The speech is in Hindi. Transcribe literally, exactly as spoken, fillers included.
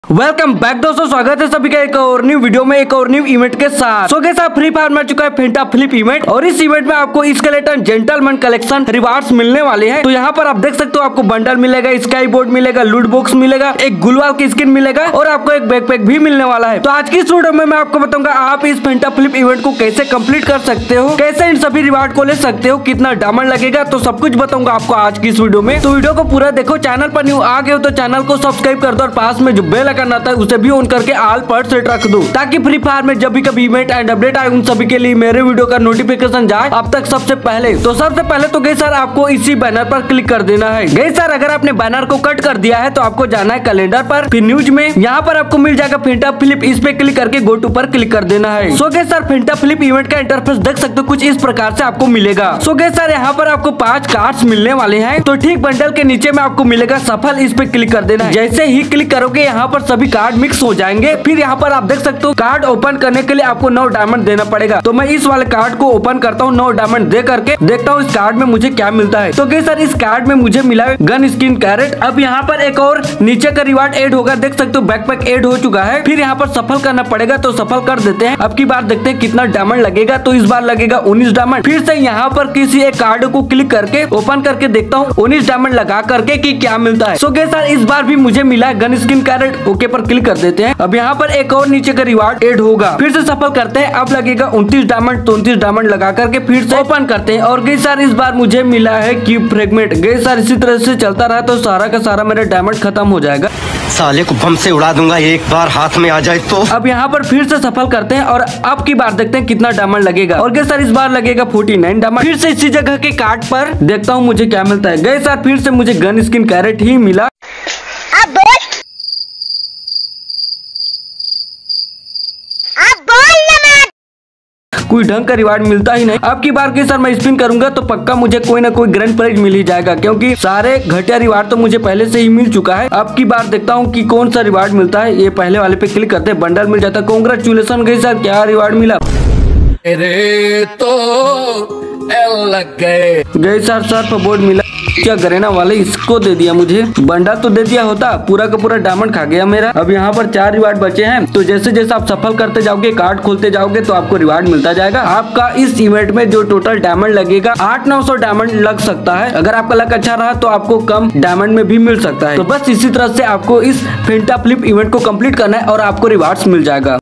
वेलकम बैक दोस्तों, स्वागत है सभी का एक और न्यू वीडियो में, एक और न्यू इवेंट के साथ। सो के साथ फ्री फायर में चुका है फेंटा फ्लिप इवेंट और इस इवेंट में आपको स्केलेटन जेंटलमैन कलेक्शन रिवार्ड्स मिलने वाले हैं। तो यहाँ पर आप देख सकते हो, आपको बंडल मिलेगा, स्काई बोर्ड मिलेगा, लूट बॉक्स मिलेगा, एक गुलवाल की स्किन मिलेगा और आपको एक बैकपैक भी मिलने वाला है। तो आज की इस वीडियो में मैं आपको बताऊंगा आप इस फेंटा फ्लिप इवेंट को कैसे कंप्लीट कर सकते हो, कैसे इन सभी रिवार्ड को ले सकते हो, कितना डायमंड लगेगा, तो सब कुछ बताऊंगा आपको आज की इस वीडियो में। तो वीडियो को पूरा देखो। चैनल पर न्यू आ गए हो तो चैनल को सब्सक्राइब कर दो और पास में जो बेल आइकन आता है उसे भी ऑन करके ऑल पर सेट रख दो, ताकि फ्री फायर में जब भी कभी इवेंट एंड अपडेट आए उन सभी के लिए मेरे वीडियो का नोटिफिकेशन जाए अब तक सबसे पहले। तो सबसे पहले तो गई सर आपको इसी बैनर पर क्लिक कर देना है। गई सर अगर आपने बैनर को कट कर दिया है तो आपको जाना है कैलेंडर पर, फिर न्यूज में यहाँ पर आपको मिल जाएगा फेंटा फ्लिप, इस पे क्लिक करके गो टू पर क्लिक कर देना है। So guys sir Fanta flip event का इंटरफेस देख सकते हो, कुछ इस प्रकार से आपको मिलेगा। सो गई सर यहाँ पर आपको पांच कार्ड्स मिलने वाले हैं। तो ठीक बंडल के नीचे में आपको मिलेगा सफल, इस पे क्लिक कर देना है। जैसे ही क्लिक करोगे यहाँ पर सभी कार्ड मिक्स हो जाएंगे। फिर यहाँ पर आप देख सकते हो कार्ड ओपन करने के लिए आपको नौ डायमंड देना पड़ेगा। तो मैं इस वाले कार्ड को ओपन करता हूँ, नौ डायमंड दे करके देखता हूँ इस कार्ड में मुझे क्या मिलता है। तो गई सर इस कार्ड में मुझे मिला है गन स्किन कैरेट। अब यहाँ पर एक और नीचे का रिवार्ड ऐड होगा, देख सकते हो बैकपैक ऐड हो चुका है। फिर यहाँ पर सफल करना पड़ेगा, तो सफल कर देते हैं। अब की बार देखते हैं कितना डायमंड लगेगा। तो इस बार लगेगा उन्नीस डायमंड। फिर से यहाँ पर किसी एक कार्ड को क्लिक करके ओपन करके देखता हूँ उन्नीस डायमंड लगा करके कि क्या मिलता है। सो गई सर इस बार भी मुझे मिला है गन स्किन कैरेट। ओके पर क्लिक कर देते हैं। अब यहाँ पर एक और नीचे का रिवार्ड ऐड होगा, फिर से सफल करते हैं। अब लगेगा उनतीस डायमंड, तो उनतीस डायमंड लगा करके फिर से ओपन करते हैं। और गई सर इस बार मुझे मिला है क्यूब फ्रेगमेंट। गई सर इसी तरह से चलता रहा तो सारा का सारा मेरा डायमंड खत्म हो जाएगा। साले को बम से उड़ा दूंगा एक बार हाथ में आ जाए तो। अब यहाँ पर फिर से सफल करते हैं और अब की बार देखते हैं कितना डायमंड लगेगा। और गई सर इस बार लगेगा उनचास डायमंड। फिर से इसी जगह के कार्ड पर देखता हूँ मुझे क्या मिलता है। गई सर फिर से मुझे गन स्किन कैरेट ही मिला। कोई ढंग का रिवार्ड मिलता ही नहीं। अब की बार की सर मैं स्पिन करूंगा तो पक्का मुझे कोई ना कोई ग्रैंड प्राइज मिल ही जाएगा, क्योंकि सारे घटिया रिवार्ड तो मुझे पहले से ही मिल चुका है। अब की बार देखता हूँ कि कौन सा रिवार्ड मिलता है। ये पहले वाले पे क्लिक करते हैं, बंडल मिल जाता है। कांग्रेचुलेशन गई सर, क्या रिवार्ड मिला? अरे तो लग गए गई सर सर्फ बोर्ड मिला। क्या गरेना वाले इसको दे दिया मुझे, बंडल तो दे दिया होता, पूरा का पूरा डायमंड खा गया मेरा। अब यहाँ पर चार रिवार्ड बचे हैं। तो जैसे जैसे आप सफल करते जाओगे, कार्ड खोलते जाओगे तो आपको रिवार्ड मिलता जाएगा। आपका इस इवेंट में जो टोटल डायमंड लगेगा आठ नौ सौ डायमंड लग सकता है। अगर आपका लक अच्छा रहा तो आपको कम डायमंड में भी मिल सकता है। तो बस इसी तरह से आपको इस फेंटा फ्लिप इवेंट को कंप्लीट करना है और आपको रिवार्ड्स मिल जाएगा।